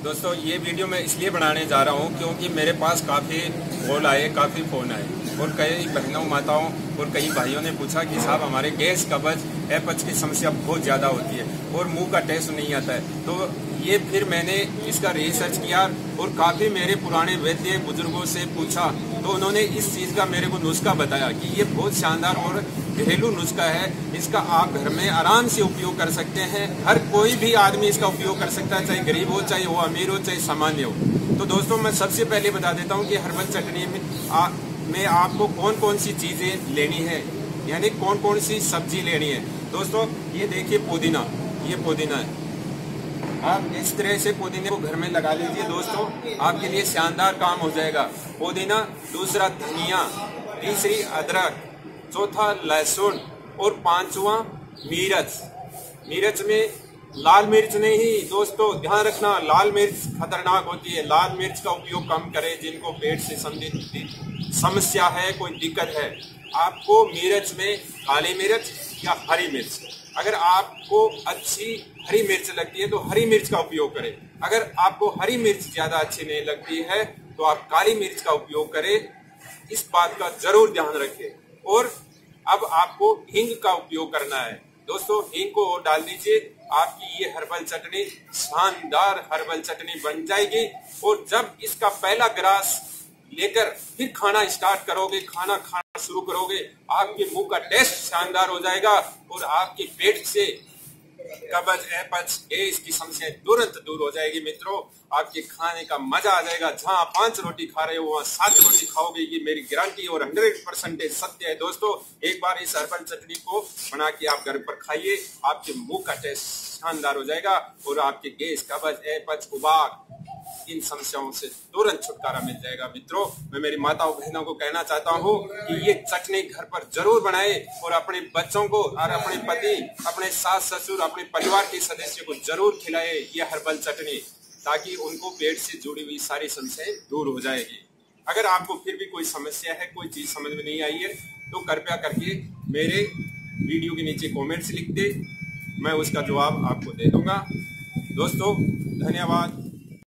दोस्तों ये वीडियो मैं इसलिए बनाने जा रहा हूँ क्योंकि मेरे पास काफ़ी कॉल आए, काफ़ी फ़ोन आए और कई बहनों माताओं और कई भाइयों ने पूछा कि साहब हमारे गैस कब्ज अपच की समस्या बहुत ज़्यादा होती है और मुंह का टेस्ट नहीं आता है। तो ये फिर मैंने इसका रिसर्च किया और काफ़ी मेरे पुराने वैद्य बुजुर्गों से पूछा तो उन्होंने इस चीज़ का मेरे को नुस्खा बताया कि ये बहुत शानदार और घरेलू नुस्खा है। इसका आप घर में आराम से उपयोग कर सकते हैं। हर कोई भी आदमी इसका उपयोग कर सकता है, चाहे गरीब हो, चाहे वो अमीर हो, चाहे सामान्य हो। तो दोस्तों मैं सबसे पहले बता देता हूँ कि हर्बल चटनी में आपको कौन कौन सी चीज़ें लेनी है, यानी कौन कौन सी सब्जी लेनी है। दोस्तों ये देखिए पुदीना, ये पुदीना है। आप इस तरह से पुदीने को घर में लगा लीजिए दोस्तों, आपके लिए शानदार काम हो जाएगा। पुदीना, दूसरा धनिया, तीसरी अदरक, चौथा लहसुन और पांचवा मिर्च। मिर्च में लाल मिर्च नहीं दोस्तों, ध्यान रखना, लाल मिर्च खतरनाक होती है। लाल मिर्च का उपयोग कम करें जिनको पेट से संबंधित समस्या है, कोई दिक्कत है। आपको मिर्च में काली मिर्च या हरी मिर्च, अगर आपको अच्छी हरी मिर्च लगती है तो हरी मिर्च का उपयोग करें। अगर आपको हरी मिर्च ज्यादा अच्छी नहीं लगती है तो आप काली मिर्च का उपयोग करें। इस बात का जरूर ध्यान रखें। और अब आपको हींग का उपयोग करना है दोस्तों, हींग को डाल दीजिए। आपकी ये हर्बल चटनी शानदार हर्बल चटनी बन जाएगी। और जब इसका पहला ग्रास लेकर फिर खाना स्टार्ट करोगे, खाना खाना शुरू करोगे, आपके मुंह का टेस्ट शानदार हो जाएगा और आपके पेट से कब्ज, अपच, गैस की समस्या तुरंत दूर हो जाएगी। मित्रों आपके खाने का मजा आ जाएगा। जहां 5 रोटी खा रहे हो वहां 7 रोटी खाओगे, ये मेरी गारंटी और 100% सत्य है। दोस्तों एक बार इस हर्बल चटनी को बना के आप घर पर खाइए, आपके मुंह का टेस्ट शानदार हो जाएगा और आपके गैस, कब्ज, अपच, उबाग इन समस्याओं से तुरंत छुटकारा मिल जाएगा। मित्रों मैं मेरी माताओं बहनों को कहना चाहता हूँ कि ये चटनी घर पर जरूर बनाए और अपने बच्चों को और अपने पति, अपने सास ससुर, अपने परिवार के सदस्य को जरूर खिलाए ये हर्बल चटनी, ताकि उनको पेट से जुड़ी हुई सारी समस्याएं दूर हो जाएगी। अगर आपको फिर भी कोई समस्या है, कोई चीज समझ में नहीं आई है तो कृपया करके मेरे वीडियो के नीचे कॉमेंट्स लिख दे, मैं उसका जवाब आपको दे दूंगा। दोस्तों धन्यवाद।